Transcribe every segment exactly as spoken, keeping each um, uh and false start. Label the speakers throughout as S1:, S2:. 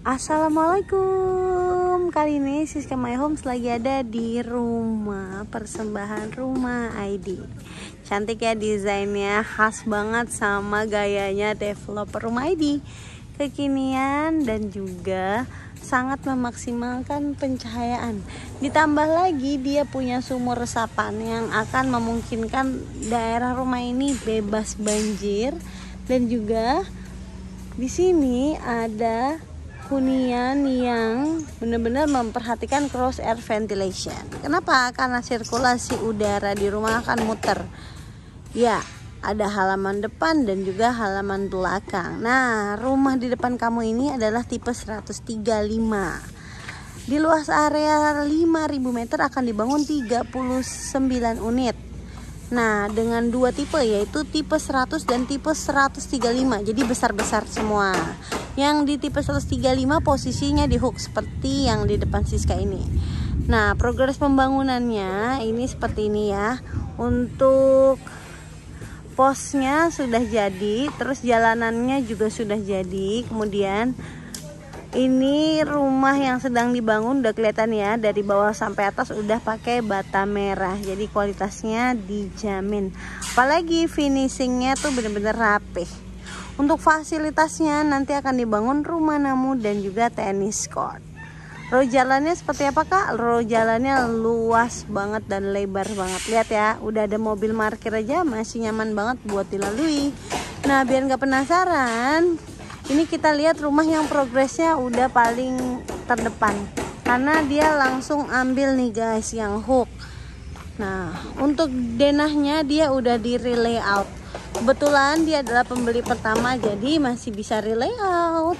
S1: Assalamualaikum. Kali ini Siska My Homes lagi ada di rumah persembahan Rumah I D. Cantik ya desainnya, khas banget sama gayanya developer Rumah I D. Kekinian dan juga sangat memaksimalkan pencahayaan. Ditambah lagi dia punya sumur resapan yang akan memungkinkan daerah rumah ini bebas banjir, dan juga di sini ada hunian yang benar-benar memperhatikan cross air ventilation. Kenapa? Karena sirkulasi udara di rumah akan muter. Ya, ada halaman depan dan juga halaman belakang. Nah, rumah di depan kamu ini adalah tipe seratus tiga puluh lima. Di luas area lima ribu meter akan dibangun tiga puluh sembilan unit. Nah, dengan dua tipe, yaitu tipe seratus dan tipe seratus tiga puluh lima. Jadi besar-besar semua. Yang di tipe seratus tiga puluh lima posisinya di hook seperti yang di depan Siska ini. Nah, progres pembangunannya ini seperti ini ya. Untuk posnya sudah jadi, terus jalanannya juga sudah jadi. Kemudian ini rumah yang sedang dibangun udah kelihatan ya, dari bawah sampai atas udah pakai bata merah, jadi kualitasnya dijamin. Apalagi finishingnya tuh bener-bener rapih. Untuk fasilitasnya nanti akan dibangun rumah namu dan juga tenis court. Row jalannya seperti apa kak? Row jalannya luas banget dan lebar banget. Lihat ya, udah ada mobil parkir aja masih nyaman banget buat dilalui. Nah, biar nggak penasaran, ini kita lihat rumah yang progresnya udah paling terdepan, karena dia langsung ambil nih guys yang hook. Nah, untuk denahnya dia udah di re-layout. Kebetulan dia adalah pembeli pertama, jadi masih bisa re-layout.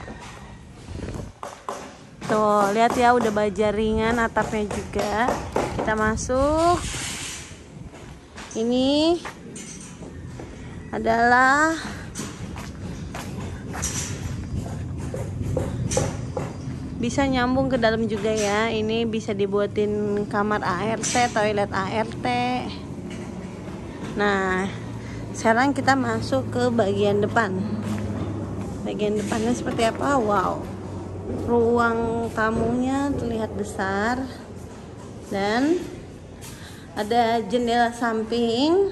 S1: Tuh, lihat ya, udah baja ringan atapnya juga. Kita masuk. Ini adalah bisa nyambung ke dalam juga ya. Ini bisa dibuatin kamar A R T, toilet A R T. Nah, sekarang kita masuk ke bagian depan. Bagian depannya seperti apa? Wow, ruang tamunya terlihat besar dan ada jendela samping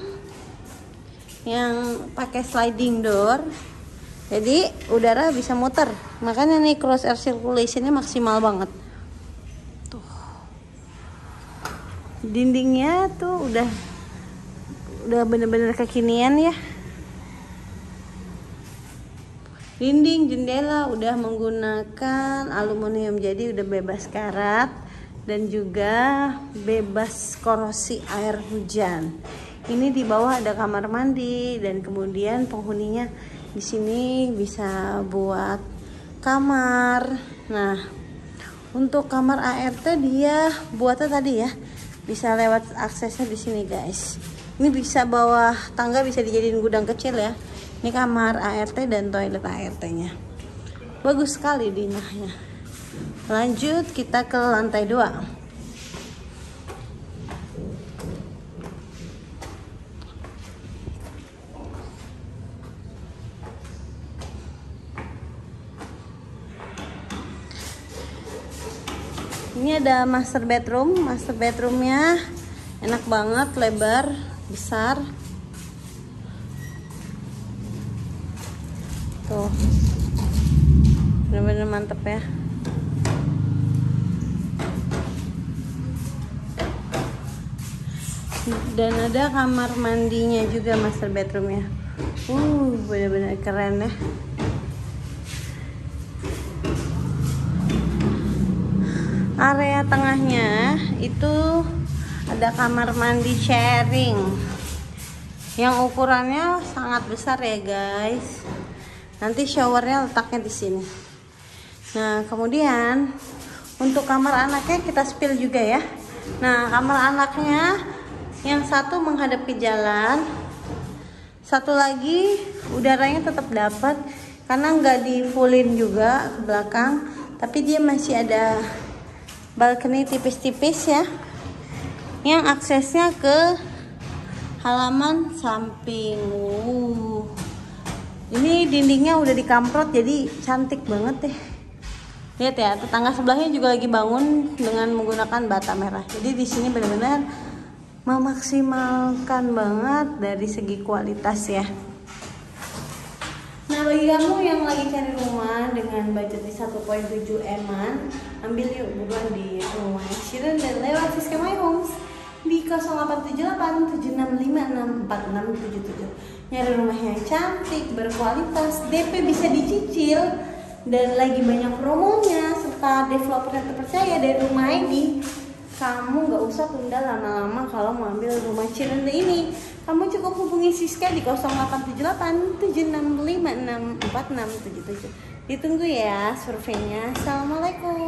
S1: yang pakai sliding door. Jadi udara bisa muter, makanya nih cross air circulationnya maksimal banget. Tuh, dindingnya tuh udah udah bener-bener kekinian ya. Dinding jendela udah menggunakan aluminium, jadi udah bebas karat dan juga bebas korosi air hujan. Ini di bawah ada kamar mandi dan kemudian penghuninya di sini bisa buat kamar. Nah, untuk kamar A R T dia buatnya tadi ya, bisa lewat aksesnya di sini guys. Ini bisa bawah tangga, bisa dijadiin gudang kecil ya. Ini kamar A R T dan toilet A R T-nya. Bagus sekali dinahnya. Lanjut kita ke lantai dua. Ini ada master bedroom. Master bedroomnya enak banget, lebar, besar. Tuh, bener-bener mantep ya. Dan ada kamar mandinya juga master bedroomnya. Uh, bener-bener keren ya. Area tengahnya itu ada kamar mandi sharing yang ukurannya sangat besar ya guys. Nanti showernya letaknya di sini. Nah, kemudian untuk kamar anaknya kita spill juga ya. Nah, kamar anaknya yang satu menghadap ke jalan, satu lagi udaranya tetap dapat karena nggak di fullin juga ke belakang, tapi dia masih ada balkoni tipis-tipis ya, yang aksesnya ke halaman samping. Uh, ini dindingnya udah dikamprot jadi cantik banget deh. Lihat ya, tetangga sebelahnya juga lagi bangun dengan menggunakan bata merah. Jadi di sini benar-benar memaksimalkan banget dari segi kualitas ya. Nah, bagi kamu yang lagi cari rumah dengan budget di satu koma tujuh eman, ambil yuk buruan di rumah Sheeren dan lewat Siska My Homes di nol delapan tujuh delapan tujuh enam lima enam empat enam tujuh tujuh. Nyari rumah yang cantik, berkualitas, D P bisa dicicil, dan lagi banyak promonya serta developer yang terpercaya dari Rumah I D. Kamu gak usah tunda lama-lama kalau mau ambil rumah Cirende ini. Kamu cukup hubungi Siska di nol delapan tujuh delapan tujuh enam lima enam empat enam tujuh tujuh. Ditunggu ya surveinya. Assalamualaikum.